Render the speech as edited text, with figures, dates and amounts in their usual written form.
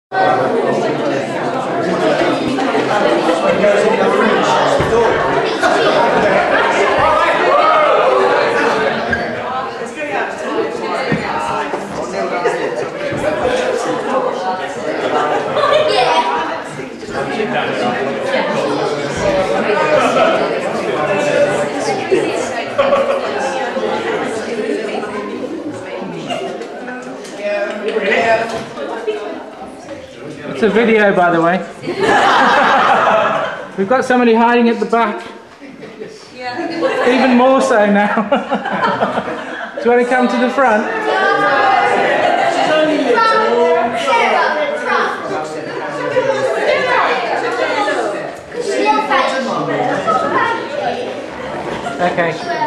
It's a video, by the way. We've got somebody hiding at the back. Even more so now. Do you want to come to the front? Okay.